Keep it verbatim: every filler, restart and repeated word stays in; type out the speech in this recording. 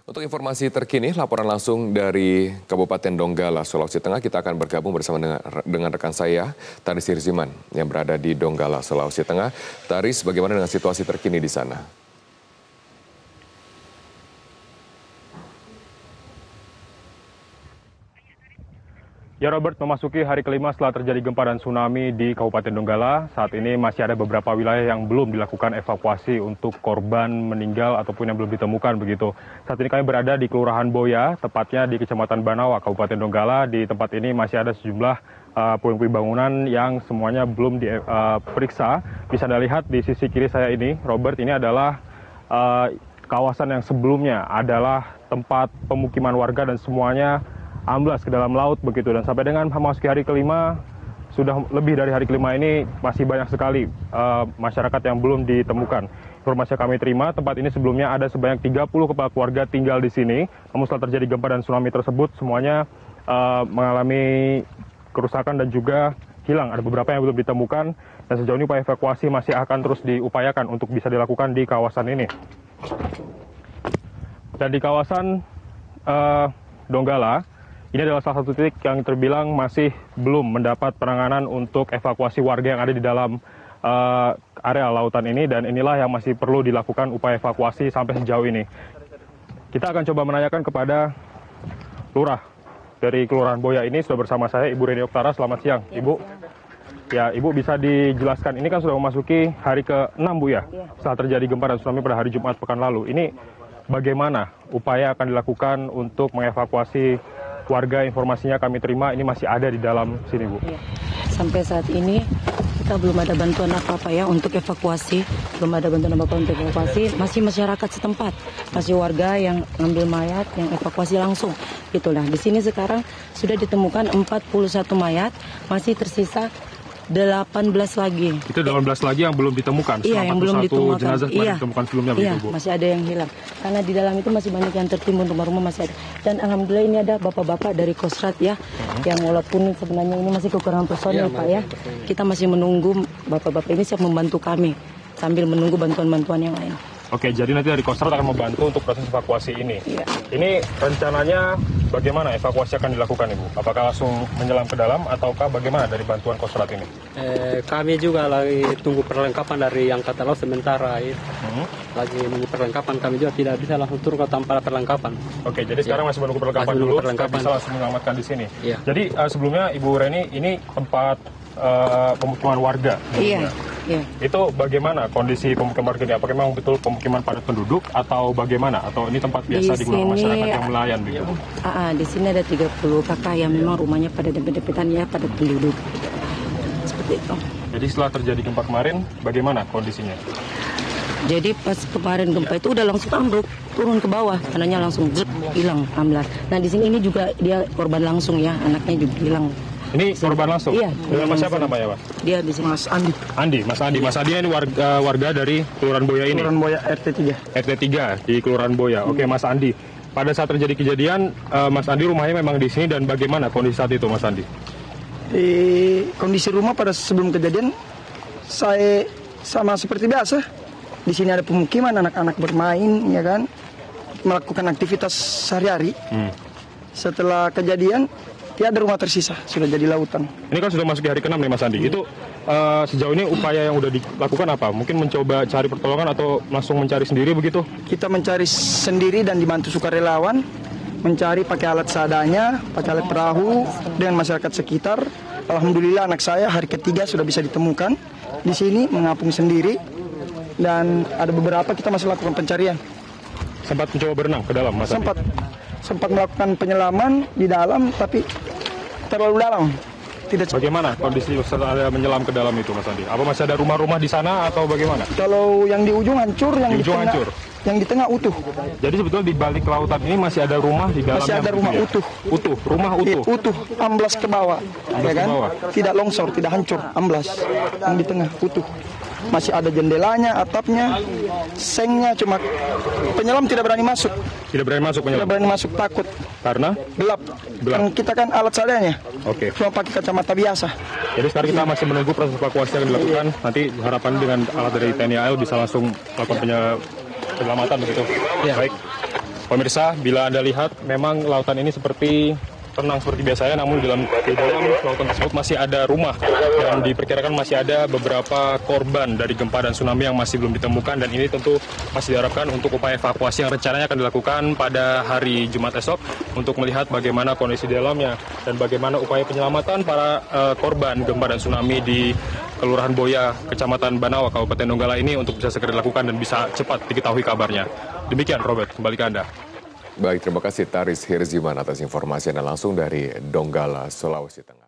Untuk informasi terkini, laporan langsung dari Kabupaten Donggala, Sulawesi Tengah, kita akan bergabung bersama dengan, dengan rekan saya, Taris Hirziman, yang berada di Donggala, Sulawesi Tengah. Taris, bagaimana dengan situasi terkini di sana? Ya Robert, memasuki hari kelima setelah terjadi gempa dan tsunami di Kabupaten Donggala, saat ini masih ada beberapa wilayah yang belum dilakukan evakuasi untuk korban meninggal ataupun yang belum ditemukan begitu. Saat ini kami berada di Kelurahan Boya, tepatnya di Kecamatan Banawa, Kabupaten Donggala. Di tempat ini masih ada sejumlah uh, puing-puing bangunan yang semuanya belum diperiksa. Uh, Bisa Anda lihat di sisi kiri saya ini, Robert, ini adalah uh, kawasan yang sebelumnya adalah tempat pemukiman warga dan semuanya amblas ke dalam laut begitu, dan sampai dengan memasuki hari kelima, sudah lebih dari hari kelima ini masih banyak sekali uh, masyarakat yang belum ditemukan. Informasi yang kami terima, tempat ini sebelumnya ada sebanyak tiga puluh kepala keluarga tinggal di sini, namun setelah terjadi gempa dan tsunami tersebut semuanya uh, mengalami kerusakan dan juga hilang. Ada beberapa yang belum ditemukan dan sejauh ini upaya evakuasi masih akan terus diupayakan untuk bisa dilakukan di kawasan ini. Dan di kawasan uh, Donggala, ini adalah salah satu titik yang terbilang masih belum mendapat penanganan untuk evakuasi warga yang ada di dalam uh, area lautan ini, dan inilah yang masih perlu dilakukan upaya evakuasi sampai sejauh ini. Kita akan coba menanyakan kepada Lurah dari Kelurahan Boya ini, sudah bersama saya Ibu Reni Oktara. Selamat siang, Ibu. Ya, Ibu bisa dijelaskan, ini kan sudah memasuki hari ke enam, Bu, ya? Setelah terjadi gempa dan tsunami pada hari Jumat pekan lalu. Ini bagaimana upaya akan dilakukan untuk mengevakuasi warga? Informasinya kami terima ini masih ada di dalam sini, Bu. Ya. Sampai saat ini kita belum ada bantuan apa-apa ya untuk evakuasi. Belum ada bantuan apa-apa untuk evakuasi. Masih masyarakat setempat, masih warga yang ngambil mayat, yang evakuasi langsung. Itulah. Di sini sekarang sudah ditemukan empat puluh satu mayat, masih tersisa delapan belas lagi. Itu delapan belas lagi yang belum ditemukan. Iya, yang belum ditemukan. Jenazah iya. ditemukan sebelumnya, iya, begitu, Bu? Masih ada yang hilang. Karena di dalam itu masih banyak yang tertimbun, rumah-rumah masih ada. Dan alhamdulillah ini ada bapak-bapak dari Kosrat ya, uh-huh. yang walaupun sebenarnya ini masih kekurangan personil, iya, Pak ya. Kita masih menunggu bapak-bapak ini siap membantu kami sambil menunggu bantuan-bantuan yang lain. Oke, jadi nanti dari Kosrat akan membantu untuk proses evakuasi ini. Iya. Ini rencananya bagaimana evakuasi akan dilakukan, Ibu? Apakah langsung menyelam ke dalam ataukah bagaimana dari bantuan Kosrat ini? Eh, kami juga lagi tunggu perlengkapan dari Angkatan Laut sementara. Ya. Hmm. Lagi menunggu perlengkapan, kami juga tidak bisa langsung turun tanpa perlengkapan. Oke, jadi sekarang ya. masih menunggu perlengkapan masih dulu, perlengkapan. Bisa langsung menyelamatkan di sini. Ya. Jadi uh, sebelumnya Ibu Reni, ini tempat uh, pemukiman warga. Iya. Yeah. Itu bagaimana kondisi pemukiman warga ini? Apakah memang betul pemukiman padat penduduk atau bagaimana? Atau ini tempat biasa di digunakan sini, masyarakat yang nelayan begitu? Uh, uh, di sini ada tiga puluh kakak yang memang rumahnya pada dempet-dempetan ya, padat penduduk. Seperti itu. Jadi setelah terjadi gempa kemarin, bagaimana kondisinya? Jadi pas kemarin gempa itu udah langsung ambruk, turun ke bawah, anaknya langsung zep, hilang amblas. Nah di sini ini juga dia korban langsung ya, anaknya juga hilang. Ini korban langsung? Iya. Nama siapa namanya, Pak? Dia di sini. Mas Andi. Andi, Mas Andi. Mas Andi ini warga, warga dari Kelurahan Boya ini? Kelurahan Boya R T tiga. R T tiga di Kelurahan Boya. Oke, Mas Andi. Pada saat terjadi kejadian, uh, Mas Andi rumahnya memang di sini, dan bagaimana kondisi saat itu, Mas Andi? Di kondisi rumah pada sebelum kejadian, saya sama seperti biasa. Di sini ada pemukiman, anak-anak bermain, ya kan, melakukan aktivitas sehari-hari. Hmm. Setelah kejadian, ya ada rumah tersisa, sudah jadi lautan. Ini kan sudah masuk di hari keenam nih, Mas Andi. Hmm. Itu uh, sejauh ini upaya yang sudah dilakukan apa? Mungkin mencoba cari pertolongan atau langsung mencari sendiri begitu? Kita mencari sendiri dan dibantu sukarelawan, mencari pakai alat seadanya, pakai alat perahu dengan masyarakat sekitar. Alhamdulillah anak saya hari ketiga sudah bisa ditemukan di sini mengapung sendiri, dan ada beberapa kita masih lakukan pencarian. Sempat mencoba berenang ke dalam, Mas Andi? Sempat. Sempat melakukan penyelaman di dalam, tapi terlalu dalam. Tidak. Bagaimana kondisi setelah menyelam ke dalam itu, Mas Andi? Apa masih ada rumah-rumah di sana atau bagaimana? Kalau yang di ujung hancur, yang di, di ujung tengah, hancur. Yang di tengah utuh. Jadi sebetulnya di balik lautan ini masih ada rumah di dalamnya? Masih ada rumah ya? utuh. Utuh, rumah utuh. I, utuh, amblas ke bawah, amblas ya kan? Ke bawah. Tidak longsor, tidak hancur, amblas. Yang di tengah utuh. Masih ada jendelanya, atapnya, sengnya, cuma penyelam tidak berani masuk. Tidak berani masuk penyelam? Tidak berani masuk, takut. Karena? Gelap. Gelap. Kan kita kan alat seadanya. Oke. Cuma pakai kacamata biasa. Jadi sekarang kita masih menunggu proses evakuasi yang dilakukan. Nanti harapan dengan alat dari T N I A L bisa langsung melakukan penyelamatan begitu. Ya. Baik. Pemirsa, bila Anda lihat memang lautan ini seperti tenang seperti biasanya, namun di dalam, di dalam lautan tersebut masih ada rumah dan diperkirakan masih ada beberapa korban dari gempa dan tsunami yang masih belum ditemukan, dan ini tentu masih diharapkan untuk upaya evakuasi yang rencananya akan dilakukan pada hari Jumat esok untuk melihat bagaimana kondisi di dalamnya dan bagaimana upaya penyelamatan para uh, korban gempa dan tsunami di Kelurahan Boya, Kecamatan Banawa, Kabupaten Donggala ini untuk bisa segera dilakukan dan bisa cepat diketahui kabarnya. Demikian Robert, kembali ke Anda. Baik, terima kasih Taris Hirziman atas informasi Anda langsung dari Donggala, Sulawesi Tengah.